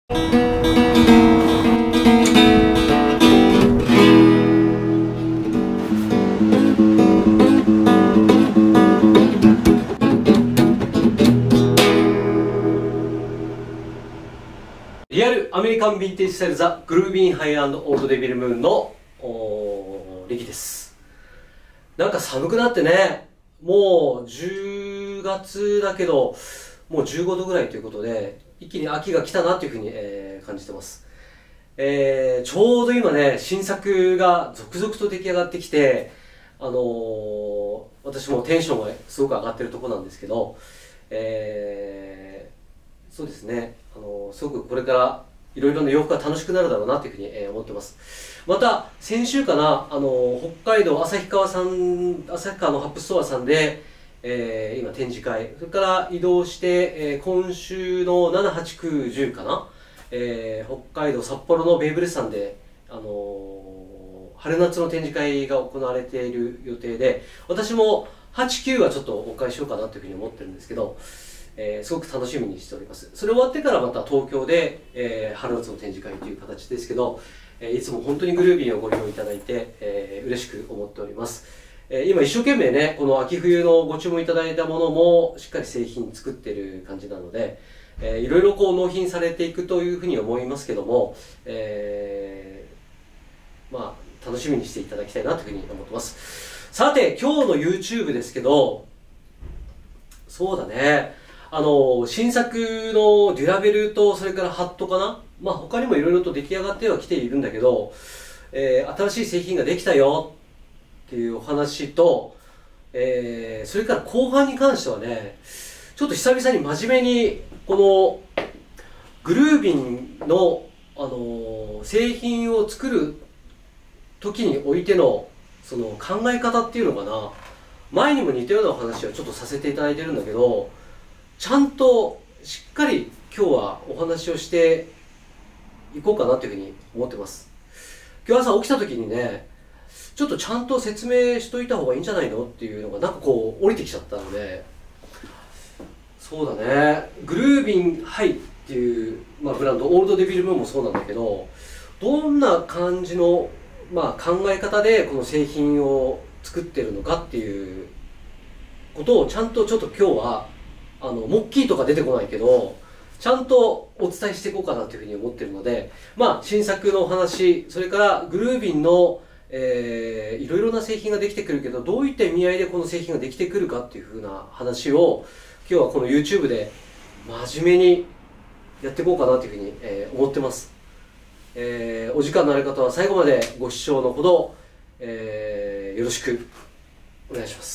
リアルアメリカンヴィンテージスタイルザ・グルービーンハイ&オールドデビルムーンのリキです。なんか寒くなってね、もう10月だけどもう15度ぐらいということで一気に秋が来たなというふうに、感じてます。ちょうど今ね、新作が続々と出来上がってきて、私もテンションがすごく上がってるところなんですけど、そうですね、すごくこれからいろいろな洋服が楽しくなるだろうなというふうに、思ってます。また先週かな、北海道旭川のハップストアさんで、今展示会、それから移動して、今週の7、8、9、10かな、北海道札幌のベイブレスさんで、春夏の展示会が行われている予定で、私も8、9はちょっとお返ししようかなというふうに思ってるんですけど、すごく楽しみにしております。それ終わってからまた東京で、春夏の展示会という形ですけど、いつも本当にグルービーをご利用いただいて、嬉しく思っております。今一生懸命ね、この秋冬のご注文いただいたものもしっかり製品作ってる感じなので、いろいろこう納品されていくというふうに思いますけども、まあ楽しみにしていただきたいなというふうに思ってます。さて今日の YouTube ですけど、そうだね、新作のデュラベルとそれからハットかな、まあ他にもいろいろと出来上がってはきているんだけど、新しい製品ができたよっていうお話と、それから後半に関してはね、ちょっと久々に真面目にこのグルービンの、製品を作る時においてのその考え方っていうのかな、前にも似たようなお話をちょっとさせていただいてるんだけど、ちゃんとしっかり今日はお話をしていこうかなというふうに思ってます。今日朝起きた時にね、ちょっとちゃんと説明しといた方がいいんじゃないのっていうのがなんかこう降りてきちゃったので、そうだね、グルービンハイっていう、まあ、ブランド、オールドデビルムーンもそうなんだけど、どんな感じの、まあ、考え方でこの製品を作ってるのかっていうことをちゃんとちょっと今日はモッキーとか出てこないけどちゃんとお伝えしていこうかなというふうに思ってるので、まあ新作のお話、それからグルービンの、いろいろな製品ができてくるけど、どういった意味合いでこの製品ができてくるかっていうふうな話を今日はこの YouTube で真面目にやっていこうかなというふうに、思ってます。お時間のある方は最後までご視聴のほど、よろしくお願いします。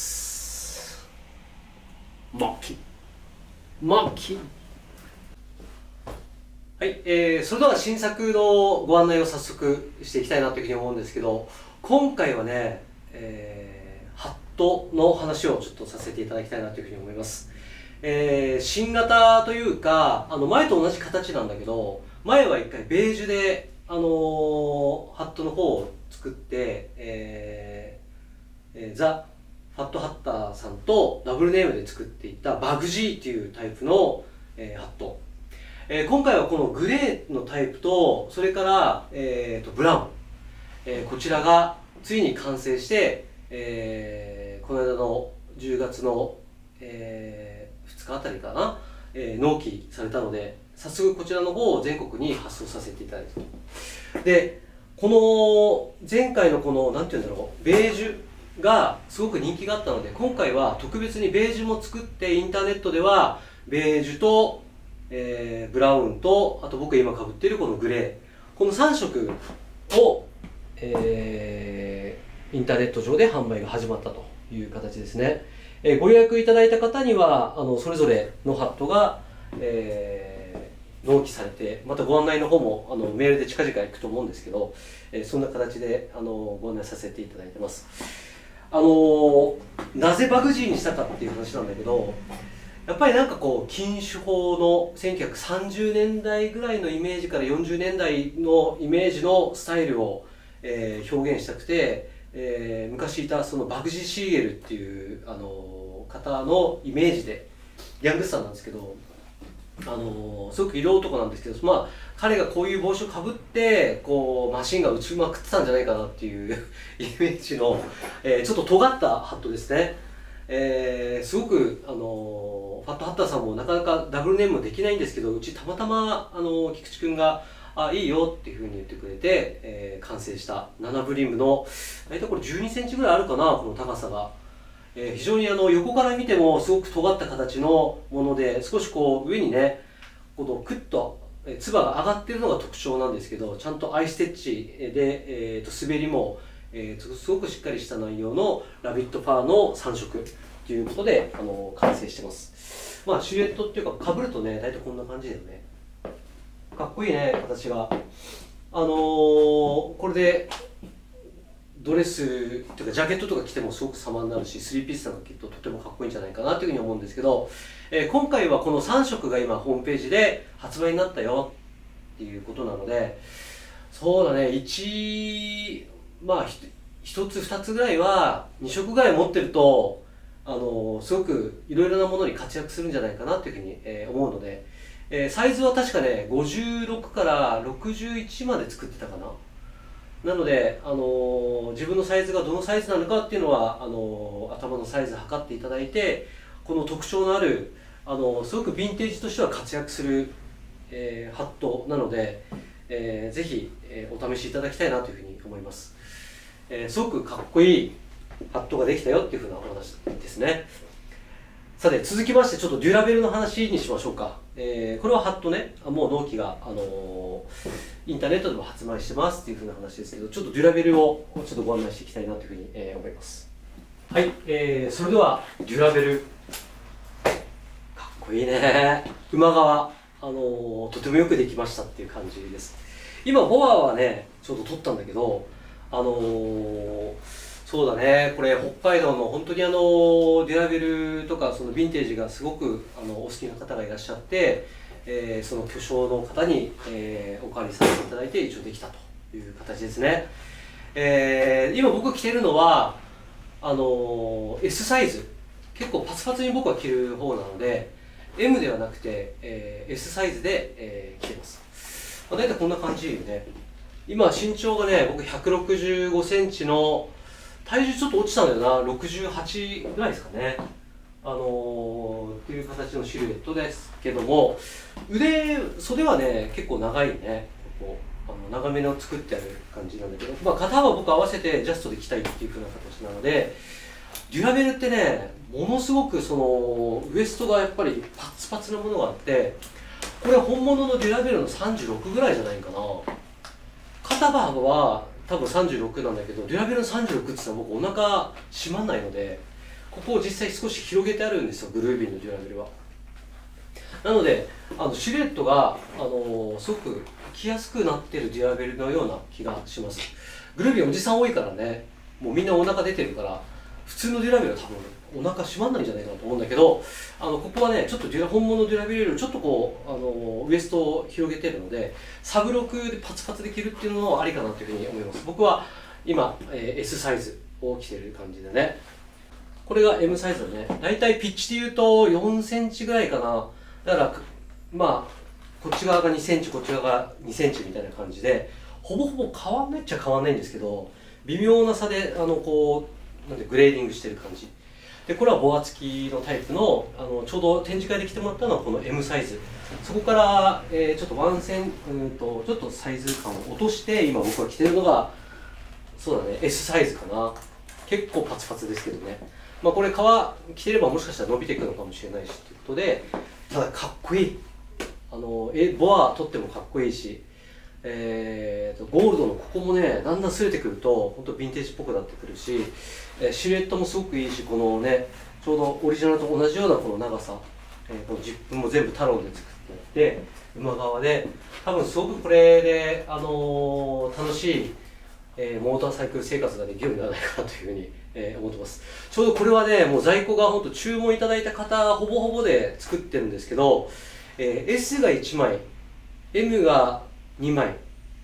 モッキーはい、それでは新作のご案内を早速していきたいなというふうに思うんですけど、今回はね、ハットの話をちょっとさせていただきたいなというふうに思います。新型というか前と同じ形なんだけど、前は一回ベージュで、ハットの方を作って、ザ・ファットハッターさんとダブルネームで作っていたバグジーっていうタイプの、ハット、今回はこのグレーのタイプとそれから、ブラウン、こちらがついに完成して、この間の10月の、2日あたりかな、納期されたので、早速こちらの方を全国に発送させていただいたと。でこの前回のこのなんていうんだろう、ベージュがすごく人気があったので、今回は特別にベージュも作って、インターネットではベージュと、ブラウンと、あと僕今かぶっているこのグレー、この3色を、インターネット上で販売が始まったという形ですね。ご予約いただいた方にはそれぞれのハットが、納期されて、またご案内の方もメールで近々行くと思うんですけど、そんな形でご案内させていただいてます。なぜバグジーにしたかっていう話なんだけど、やっぱりなんかこう禁酒法の1930年代ぐらいのイメージから40年代のイメージのスタイルを、表現したくて、昔いたそのバグジー・シーゲルっていう方のイメージで、ヤングスターなんですけど、 すごく色男なんですけど、まあ、彼がこういう帽子をかぶって、こう、マシンが打ちまくってたんじゃないかなっていうイメージの、ちょっと尖ったハットですね。すごく、ファットハッターさんもなかなかダブルネームもできないんですけど、うちたまたま、菊池くんが、いいよっていうふうに言ってくれて、完成した7ブリムの、大体これ12センチぐらいあるかな、この高さが。非常に横から見てもすごく尖った形のもので、少しこう上にね、このクッとつばが上がっているのが特徴なんですけど、ちゃんとアイステッチで、滑りも、すごくしっかりした内容のラビットファーの3色ということで完成してます。まあシルエットっていうか、被るとね、大体こんな感じだよね。かっこいいね、形が。これでドレスっていうかジャケットとか着てもすごく様になるし、スリーピースなんか着るととてもかっこいいんじゃないかなというふうに思うんですけど、今回はこの3色が今ホームページで発売になったよっていうことなので、そうだね、まあ1つ2つぐらいは2色ぐらい持ってるとすごくいろいろなものに活躍するんじゃないかなというふうに、思うので、サイズは確かね56から61まで作ってたかな。なので、自分のサイズがどのサイズなのかっていうのは頭のサイズ測っていただいて、この特徴のあるすごくヴィンテージとしては活躍する、ハットなので、ぜひ、お試しいただきたいなというふうに思います。すごくかっこいいハットができたよっていうふうなお話ですね。さて続きましてちょっとデュラベルの話にしましょうか。これはハットね、もう納期が、インターネットでも発売してますっていうふうな話ですけど、ちょっとデュラベルをちょっとご案内していきたいなというふうに、思います。はい、それではデュラベル、かっこいいね。馬側、とてもよくできましたっていう感じです。今ボアはねちょっと撮ったんだけど、そうだね、これ北海道の本当にデュラベルとかそのヴィンテージがすごくお好きな方がいらっしゃって、その巨匠の方に、お借りさせていただいて一応できたという形ですね。今僕が着てるのはS サイズ、結構パツパツに僕は着る方なので M ではなくて、S サイズで、着てます。大体こんな感じよね。今身長がね僕165センチの、体重ちょっと落ちたんだよな、68ぐらいですかね。っていう形のシルエットですけども、袖はね結構長いね。ここ長めの作ってある感じなんだけど、まあ、肩幅僕合わせてジャストで着たいっていう風な形なので、デュラベルってねものすごくそのウエストがやっぱりパツパツなものがあって、これ本物のデュラベルの36ぐらいじゃないかな。肩幅は多分36なんだけど、デュラベルの36って言ったら僕お腹締まんないので、ここを実際少し広げてあるんですよ、グルービーのデュラベルは。なのでシルエットがすごく着やすくなってるデュラベルのような気がします。グルービーおじさん多いからね、もうみんなお腹出てるから、普通のデュラベルは多分お腹締まんないんじゃないかなと思うんだけど、ここはねちょっと本物のデュラベルよりちょっとこうウエストを広げてるので、サブロクでパツパツで着るっていうのもありかなというふうに思います。僕は今、S サイズを着てる感じでね。これが M サイズだね。だいたいピッチで言うと4センチぐらいかな。だからまあこっち側が2センチこっち側が2センチみたいな感じで、ほぼほぼ変わんないっちゃ変わんないんですけど、微妙な差でこうなんでグレーディングしてる感じで、これはボア付きのタイプのちょうど展示会で着てもらったのはこの M サイズ。そこから、ちょっとちょっとサイズ感を落として今僕が着てるのがそうだね S サイズかな。結構パツパツですけどね。まあこれ着てればもしかしたら伸びていくのかもしれないしということで、ただかっこいい。ボア取ってもかっこいいし、ゴールドのここもねだんだん擦れてくると本当ヴィンテージっぽくなってくるし、シルエットもすごくいいし、このねちょうどオリジナルと同じようなこの長さ、このジップも全部タロンで作ってあって馬側で、多分すごくこれで、楽しい、モーターサイクル生活ができるんではないかなというふうに、思ってます。ちょうどこれはねもう在庫が本当注文いただいた方ほぼほぼで作ってるんですけど、S が1枚 M が2枚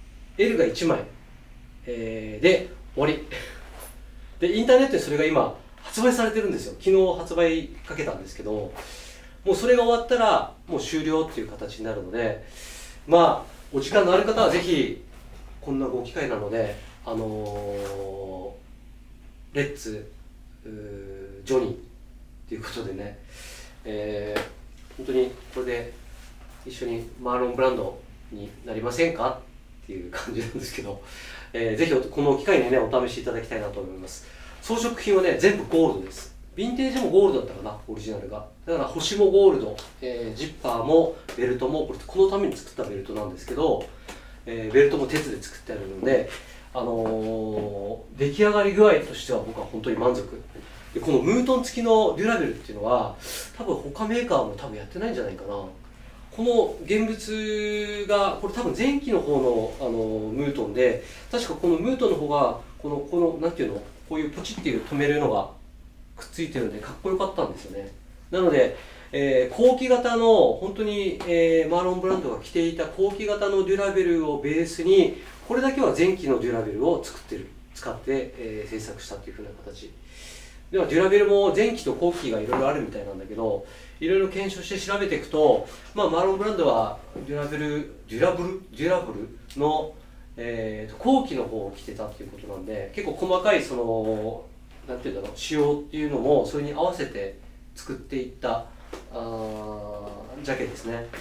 L が1枚、で終わりでインターネットでそれが今発売されてるんですよ。昨日発売かけたんですけど、 もうそれが終わったらもう終了っていう形になるので、まあお時間のある方はぜひこんなご機会なので、レッツジョニーということでね、本当にこれで一緒にマーロンブランドになりませんかっていう感じなんですけど、ぜひこの機会にねお試しいただきたいなと思います。装飾品はね全部ゴールドです。ヴィンテージもゴールドだったかな、オリジナルが。だから星もゴールド、ジッパーもベルトもこのために作ったベルトなんですけど、ベルトも鉄で作ってあるので、出来上がり具合としては僕は本当に満足で、このムートン付きのデュラベルっていうのは多分他メーカーも多分やってないんじゃないかな。この現物がこれ多分前期の方のムートンで、確かこのムートンの方がこのなんていうの、こういうポチっていう止めるのがくっついてるんでかっこよかったんですよね。なので、後期型の本当に、マーロンブランドが着ていた後期型のデュラベルをベースにこれだけは前期のデュラベルを使って、制作したっていう風な形では、デュラベルも前期と後期がいろいろあるみたいなんだけど、いろいろ検証して調べていくと、まあ、マーロンブランドはデュラブルの、後期の方を着てたっていうことなんで、結構細かいそのなんていうんだろう、仕様っていうのもそれに合わせて作っていったジャケですね。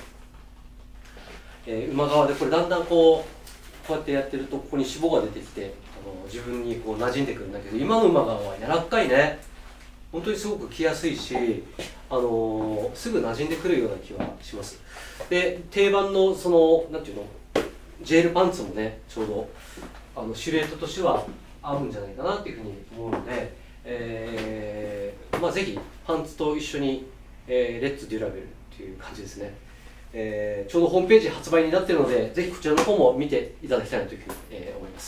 馬側でこれだんだんこうやってやってるとここに脂肪が出てきて自分にこう馴染んでくるんだけど、今の馬側は柔らかいね。本当にすごく着やすいし、すぐ馴染んでくるような気はします。で定番のそのなんていうの、ジェールパンツもねちょうどシルエットとしては合うんじゃないかなっていうふうに思うので、まあ、ぜひパンツと一緒に、レッツデュラベルっていう感じですね。ちょうどホームページ発売になっているので、ぜひこちらの方も見ていただきたいなというふうに、思います。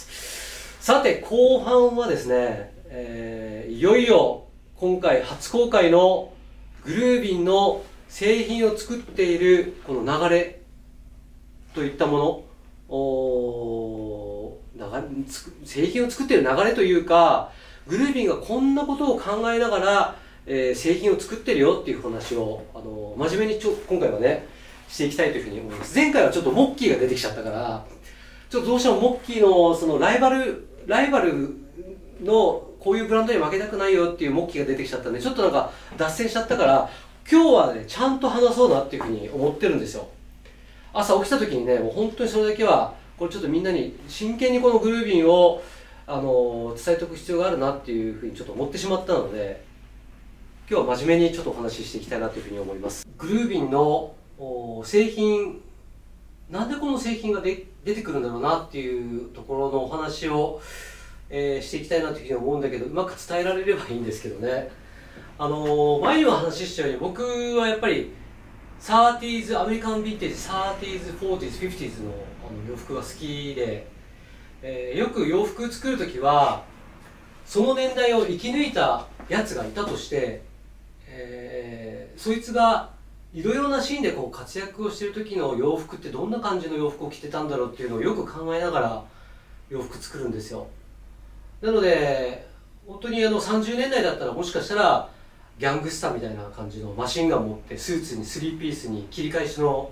さて後半はですね、いよいよ今回初公開のグルービンの製品を作っているこの流れといったもの、製品を作っている流れというか、グルービンがこんなことを考えながら、製品を作ってるよっていう話を真面目に今回はねしていきたいというふうに思います。前回はちょっとモッキーが出てきちゃったから、ちょっとどうしてもモッキーのそのライバルのこういうブランドに負けたくないよっていうモッキーが出てきちゃったんで、ちょっとなんか脱線しちゃったから、今日はねちゃんと話そうなっていうふうに思ってるんですよ。朝起きた時にね、もう本当にそれだけはこれちょっとみんなに真剣にこのグルービンを伝えておく必要があるなっていうふうにちょっと思ってしまったので、今日は真面目にちょっとお話ししていきたいなというふうに思います。グルービンの製品、なんでこの製品が出てくるんだろうなっていうところのお話を、していきたいなというふうに思うんだけど、うまく伝えられればいいんですけどね。前にも話したように、僕はやっぱり30s、アメリカンヴィンテージ 30s、40s、50s の洋服が好きで、よく洋服作るときはその年代を生き抜いたやつがいたとして、そいつがいろいろなシーンでこう活躍をしている時の洋服ってどんな感じの洋服を着てたんだろうっていうのをよく考えながら洋服作るんですよ。なので本当に30年代だったらもしかしたらギャングスターみたいな感じのマシンガン持ってスーツにスリーピースに切り返しの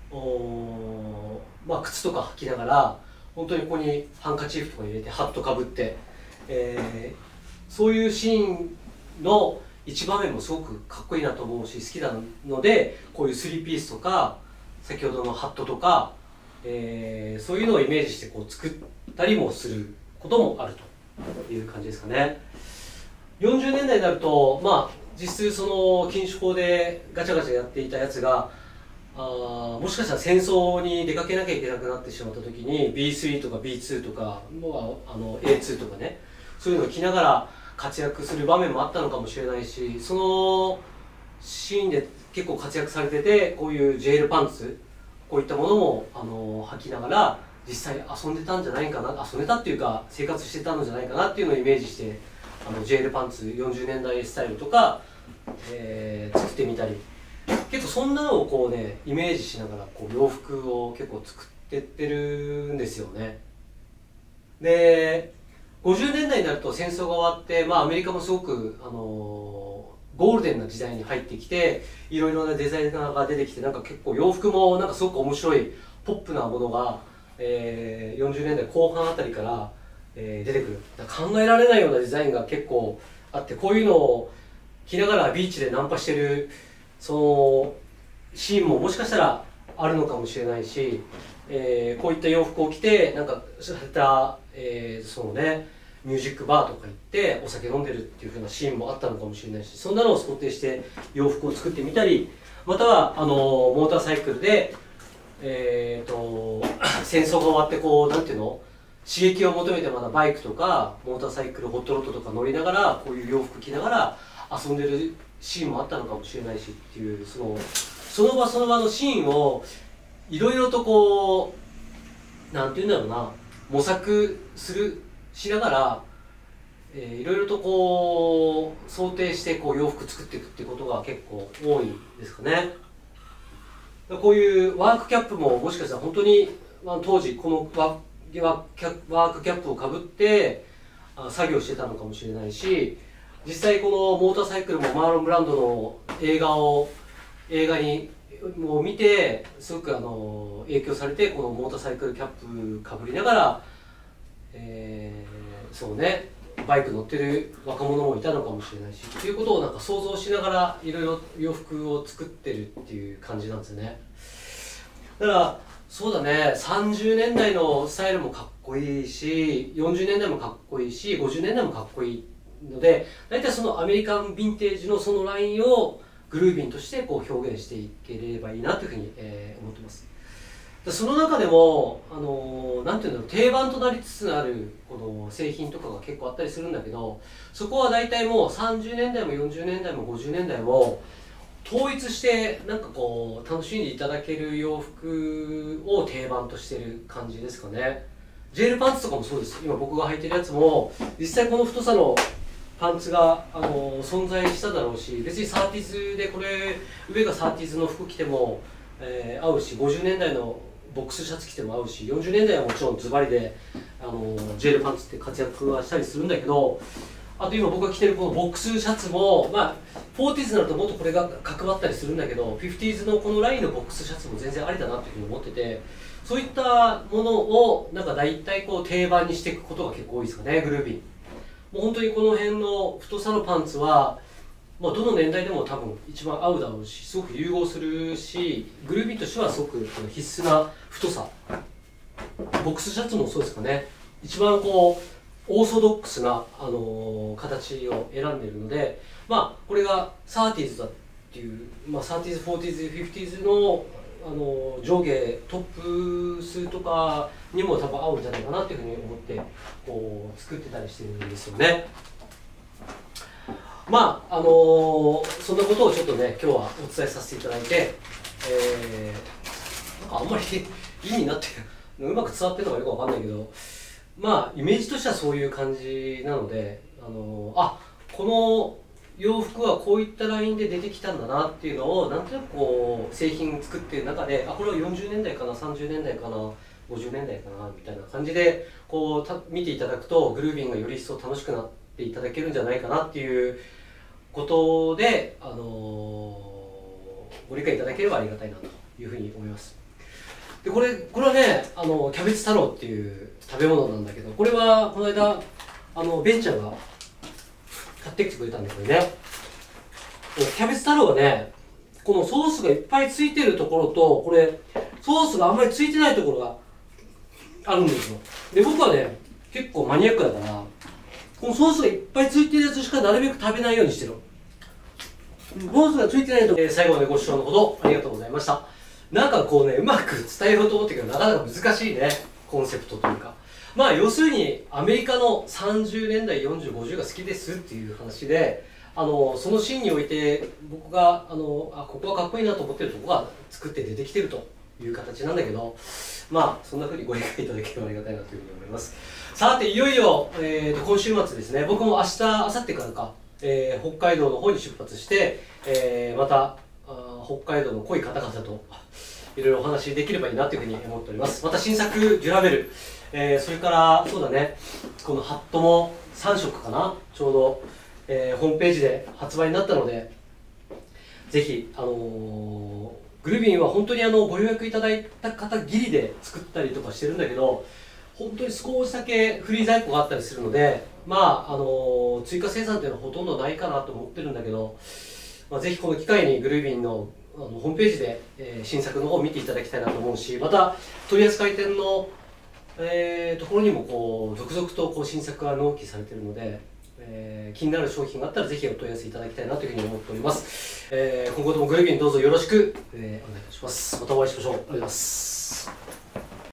靴とか履きながら、本当にここにハンカチーフとか入れてハットかぶって、そういうシーンの一場面もすごくかっこいいなと思うし好きなので、こういうスリーピースとか先ほどのハットとか、そういうのをイメージしてこう作ったりもすることもあるという感じですかね。40年代になると、実質その禁酒法でガチャガチャやっていたやつがもしかしたら戦争に出かけなきゃいけなくなってしまった時に B3 とか B2 とかA2 とかね、そういうのを着ながら活躍する場面もあったのかもしれないし、そのシーンで結構活躍されてて、こういうジェールパンツこういったものも履きながら実際遊んでたんじゃないかな、遊んでたっていうか生活してたんじゃないかなっていうのをイメージしてジェールパンツ40年代スタイルとか、作ってみたり、結構そんなのをこうねイメージしながらこう洋服を結構作ってってるんですよね。で50年代になると戦争が終わって、アメリカもすごく、 ゴールデンな時代に入ってきて、いろいろなデザイナーが出てきて、なんか結構洋服もなんかすごく面白いポップなものが、40年代後半あたりから、出てくる。考えられないようなデザインが結構あって、こういうのを着ながらビーチでナンパしてるそのシーンももしかしたらあるのかもしれないし、こういった洋服を着てなんかそういった、そのねミュージックバーとか行ってお酒飲んでるっていう風なシーンもあったのかもしれないし、そんなのを想定して洋服を作ってみたり、またはモーターサイクルで、戦争が終わってこうなんていうの、刺激を求めてまだバイクとかモーターサイクル、ホットロッドとか乗りながらこういう洋服着ながら遊んでるシーンもあったのかもしれないしっていう、その場その場のシーンをいろいろとこうなんていうんだろうな、模索しながら、いろいろとこう想定してこう洋服作っていくっていうことが結構多いですかね。こういうワークキャップももしかしたら本当に、当時このワークキャップをかぶって作業してたのかもしれないし、実際このモーターサイクルもマーロン・ブランドの映画にも見てすごく影響されて、このモーターサイクルキャップかぶりながら、そうね、バイク乗ってる若者もいたのかもしれないしっていうことをなんか想像しながらいろいろ洋服を作ってるっていう感じなんですよね。だからそうだね、30年代のスタイルもかっこいいし、40年代もかっこいいし、50年代もかっこいいので、大体そのアメリカンヴィンテージのそのラインをグルービンとしてこう表現していければいいなというふうに、思ってます。その中でもなんていうんだろう、定番となりつつあるこの製品とかが結構あったりするんだけど、そこは大体もう30年代も40年代も50年代も統一してなんかこう楽しんでいただける洋服を定番としてる感じですかね。ジェルパンツとかもそうです。今僕が履いてるやつも実際この太さのパンツが存在しただろうし、別にサーティーズでこれ上がサーティーズの服着ても、合うし、50年代のボックスシャツ着ても合うし、40年代はもちろんズバリでジェルパンツって活躍はしたりするんだけど、あと今僕が着てるこのボックスシャツも、40s になるともっとこれが角張ったりするんだけど、50s のこのラインのボックスシャツも全然ありだなっていうふうに思ってて、そういったものをなんか大体こう定番にしていくことが結構多いですかね、グルービン。もう本当にこの辺の太さのパンツは、どの年代でも多分一番合うだろうし、すごく融合するし、グルービンとしてはすごく必須な太さ。ボックスシャツもそうですかね、一番こうオーソドックスな、形を選んでいるので、これが 30s だっていう、30s、40s、50s の、上下トップスとかにも多分合うんじゃないかなっていうふうに思ってこう作ってたりしてるんですよね。そんなことをちょっとね今日はお伝えさせていただいて、なんかあんまり意味になってうまく伝わってるのかよくわかんないけど、イメージとしてはそういう感じなので、この洋服はこういったラインで出てきたんだなっていうのをなんとなくこう製品作っている中で、これは40年代かな、30年代かな、50年代かなみたいな感じでこう見ていただくとグルービンがより一層楽しくなっていただけるんじゃないかなっていうことで、ご理解いただければありがたいなというふうに思います。でこれはねキャベツ太郎っていう食べ物なんだけど、これはこの間ベンちゃんが買ってきてくれたんだけどね、キャベツ太郎はね、このソースがいっぱいついてるところと、これソースがあんまりついてないところがあるんですよ。で僕はね結構マニアックだから、このソースがいっぱいついてるやつしかなるべく食べないようにしてる。ソースがついてないと、最後までご視聴のほどありがとうございました。なんかこうね、うまく伝えようと思ってるけどなかなか難しいね、コンセプトというか。要するにアメリカの30年代40、50が好きですっていう話で、そのシーンにおいて僕がここはかっこいいなと思ってるところが作って出てきてるという形なんだけど、そんな風にご理解いただければありがたいなというふうに思います。さていよいよ、今週末ですね、僕も明日明後日からか、北海道の方に出発して、また北海道の濃い方々といろいろお話できればいいなというふうに思っております。また新作デュラベル、それからそうだね、このハットも3色かな、ちょうど、 ホームページで発売になったので、ぜひ、グルビンは本当にご予約いただいた方ギリで作ったりとかしてるんだけど、本当に少しだけフリー在庫があったりするので、追加生産っていうのはほとんどないかなと思ってるんだけど、ぜひこの機会にグルビンのホームページで、新作の方を見ていただきたいなと思うし、また取扱店の、ところにも続々と新作が納期されているので、気になる商品があったらぜひお問い合わせいただきたいなというふうに思っております。今後ともグルビンどうぞよろしく、お願いいたします。またお会いしましょう。ありがとうございます。